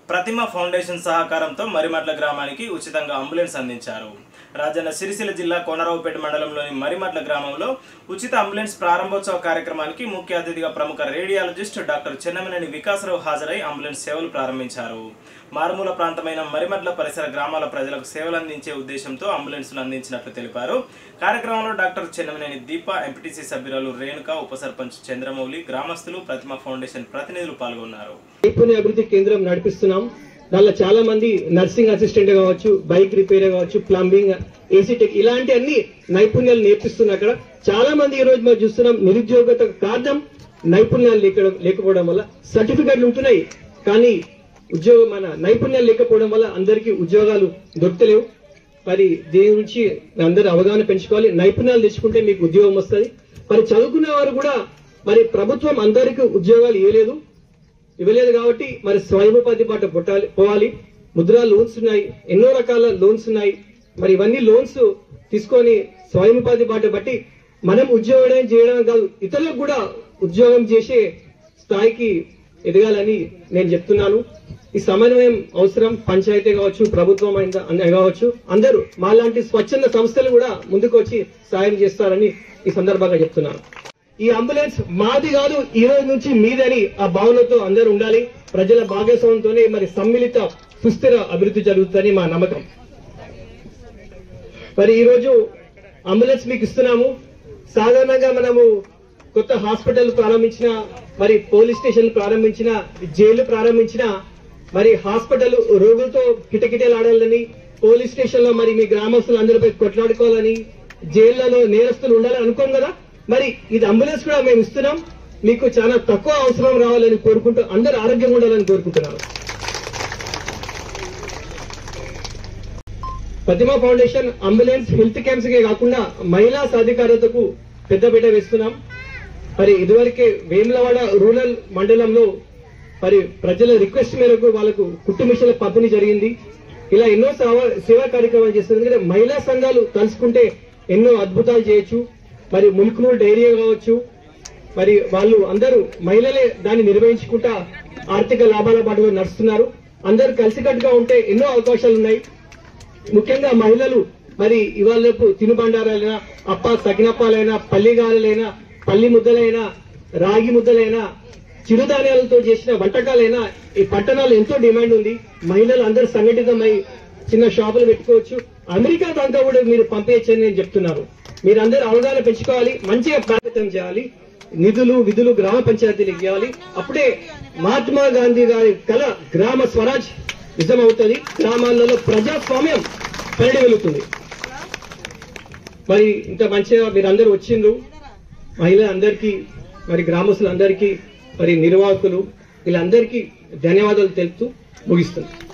ప్రతిమ foundation సహకారంతో మరిమట్ల గ్రామానికి ఉచితంగా అంబులెన్స్ అందించారు. రాజన్న సిరిసిల్ల జిల్లా కోనరావుపేట మండలంలోని మరిమట్ల గ్రామంలో ఉచిత అంబులెన్స్ ప్రారంభోత్సవ కార్యక్రమానికి ముఖ్య అతిథిగా ప్రముఖ రేడియాలజిస్ట్ డాక్టర్ చెన్నమనేని వికాసరావు హాజరై అంబులెన్స్ సేవలు ప్రారంభించారు. మారుమూల ప్రాంతమైన మరిమట్ల పరిసర గ్రామాల ప్రజలకు సేవలు అందించే ఉద్దేశంతో అంబులెన్స్ను అందించినట్లు తెలిపారు. కార్యక్రమంలో డాక్టర్ చెన్నమనేని దీప, ఎంపీటీసీ సభ్యురాలు రేణుక, ఉప సర్పంచ్ చంద్రమౌళి, గ్రామస్తులు, ప్రతిమ ఫౌండేషన్ ప్రతినిధులు పాల్గొన్నారు. నైపుణ్య అభివృద్ధి కేంద్రం నడిపిస్తున్నాం. దానిలో చాలా మంది నర్సింగ్ అసిస్టెంట్ కావచ్చు, బైక్ రిపేర్ కావచ్చు, ప్లంబింగ్, ఏసీ టెక్ ఇలాంటి అన్ని నైపుణ్యాలు నేర్పిస్తున్నారు. అక్కడ చాలా మంది ఈ రోజు మనం చూస్తున్నాం నిరుద్యోగత కారణం నైపుణ్యాలు లేకపోవడం వల్ల. సర్టిఫికెట్లు ఉంటున్నాయి కానీ మన నైపుణ్యాలు లేకపోవడం వల్ల అందరికీ ఉద్యోగాలు దొరకలేవు. మరి దీని గురించి అందరూ అవగాహన పెంచుకోవాలి. నైపుణ్యాలు తెచ్చుకుంటే మీకు ఉద్యోగం వస్తుంది. మరి చదువుకునే వారు కూడా మరి ప్రభుత్వం అందరికీ ఉద్యోగాలు ఇవ్వలేదు కాబట్టి మరి స్వయం ఉపాధి బాట పోవాలి. ముద్రా లోన్స్ ఉన్నాయి, ఎన్నో రకాల లోన్స్ ఉన్నాయి. మరి ఇవన్నీ లోన్స్ తీసుకొని స్వయం ఉపాధి బాట బట్టి మనం ఉద్యోగం చేయడం కాదు, ఇతరులకు కూడా ఉద్యోగం చేసే స్థాయికి ఎదగాలని నేను చెప్తున్నాను. ఈ సమన్వయం అవసరం. పంచాయతీ కావచ్చు, ప్రభుత్వం కావచ్చు, అందరూ మాలాంటి స్వచ్ఛంద సంస్థలు కూడా ముందుకు వచ్చి సాయం చేస్తారని ఈ సందర్భంగా చెప్తున్నాను. ఈ అంబులెన్స్ మాది కాదు, ఈ రోజు నుంచి మీదని ఆ భావనతో అందరూ ఉండాలి. ప్రజల భాగస్వామ్యంతోనే మరి సమ్మిళిత సుస్థిర అభివృద్ధి జరుగుతుందని మా నమ్మకం. మరి ఈ రోజు అంబులెన్స్ మీకు ఇస్తున్నాము. సాధారణంగా మనము కొత్త హాస్పిటల్ ప్రారంభించిన, మరి పోలీస్ స్టేషన్ ప్రారంభించిన, జైలు ప్రారంభించిన, మరి హాస్పిటల్ రోగులతో కిటకిటలాడాలని, పోలీస్ స్టేషన్ లో మరి మీ గ్రామస్తులు అందరిపై కొట్లాడుకోవాలని, జైళ్లలో నేరస్తులు ఉండాలని అనుకోం కదా. మరి ఇది అంబులెన్స్ కూడా మేము ఇస్తున్నాం. మీకు చాలా తక్కువ అవసరం రావాలని కోరుకుంటూ అందరూ ఆరోగ్యంగా ఉండాలని కోరుకుంటున్నాను. Pratima foundation ambulance health camps కే కాకుండా మహిళా సాధికారతకు పెద్దపీట వేస్తున్నాం. మరి ఇదివరకే వేములవాడ రూరల్ మండలంలో మరి ప్రజల రిక్వెస్ట్ మేరకు వాళ్ళకు కుట్టు మిషన్ల పంపిణీ జరిగింది. ఇలా ఎన్నో సేవా కార్యక్రమాలు చేస్తుంది. మహిళా సంఘాలు తలుసుకుంటే ఎన్నో అద్భుతాలు చేయొచ్చు. మరి ముల్కునూరు డైరీ కావచ్చు, మరి వాళ్ళు అందరూ మహిళలే దాన్ని నిర్వహించుకుంటా ఆర్థిక లాభాల బాటలో నడుస్తున్నారు. అందరూ కలిసికట్టుగా ఉంటే ఎన్నో అవకాశాలు ఉన్నాయి. ముఖ్యంగా మహిళలు మరి ఇవాళ రేపు తినుబండారాలైనా, సకినప్పాలైనా, పల్లిగాలైనా, పల్లి ముద్దలైనా, రాగి ముద్దలైనా, చిరుధాన్యాలతో చేసిన వంటకాలైనా ఈ పట్టణాలు ఎంతో డిమాండ్ ఉంది. మహిళలు అందరూ సంఘటితమై చిన్న షాపులు పెట్టుకోవచ్చు. అమెరికా దాకా కూడా మీరు పంపేయచ్చని నేను చెప్తున్నాను. మీరందరూ అవగాహన పెంచుకోవాలి, మంచిగా ప్రారంభం చేయాలి. నిధులు విధులు గ్రామ పంచాయతీలకు ఇవ్వాలి. అప్పుడే మహాత్మా గాంధీ గారి కళ గ్రామ స్వరాజ్ నిజమవుతుంది. గ్రామాలలో ప్రజాస్వామ్యం పరిడి వెలుగుతుంది. మరి ఇంత మంచిగా మీరందరూ వచ్చిండ్రు. మహిళలందరికీ, మరి గ్రామస్తులందరికీ, మరి నిర్వాహకులు వీళ్ళందరికీ ధన్యవాదాలు తెలుపుతూ ముగిస్తుంది.